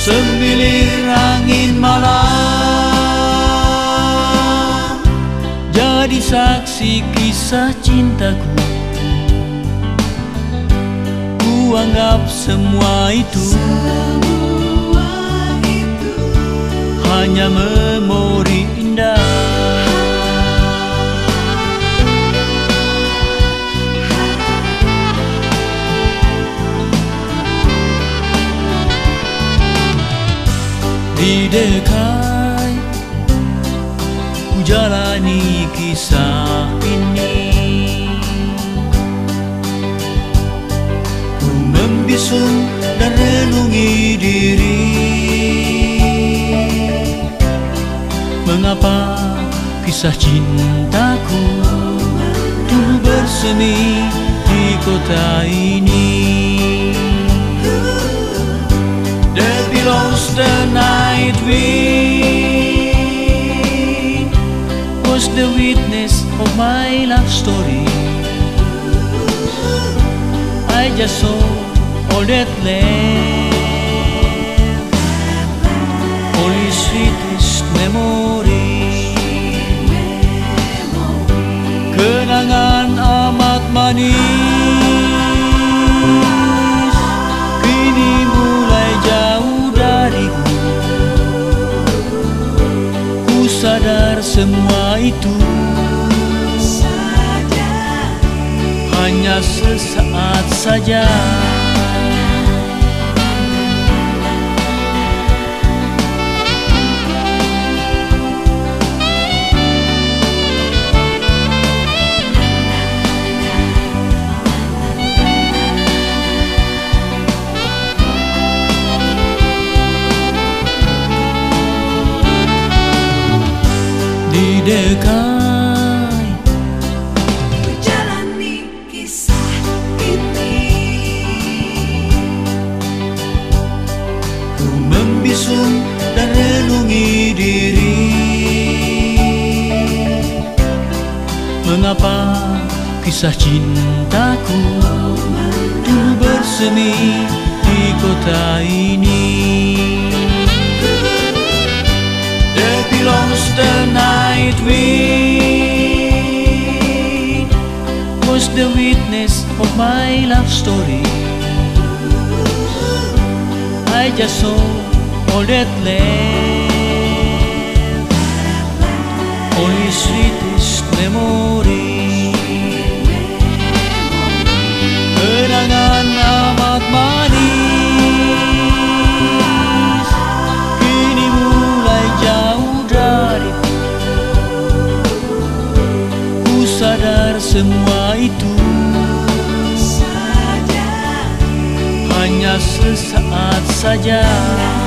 Sembilir angin malam jadi saksi kisah cintaku. Ku anggap semua itu hanya memori indah. Di dekai ku jalani kisah ini, ku membisu dan renungi diri. Mengapa kisah cintaku dulu bersemi di kota ini? There belongs the night wind was the witness of my love story. I just saw all that left, only sweetest memory. Kenangan amat manis kini mulai jauh dariku. Ku sadar semua itu hanya sesaat saja. Di dekai ku jalani kisah ini, ku membisu dan renungi diri. Mengapa kisah cintaku dulu bersemi di kota ini? There belongs the night wind was the witness of my love story. I just saw all that left, only sweetest memory. Kenangan amat manis kini mulai jauh dariku. Ku sadar semua itu hanya sesaat saja.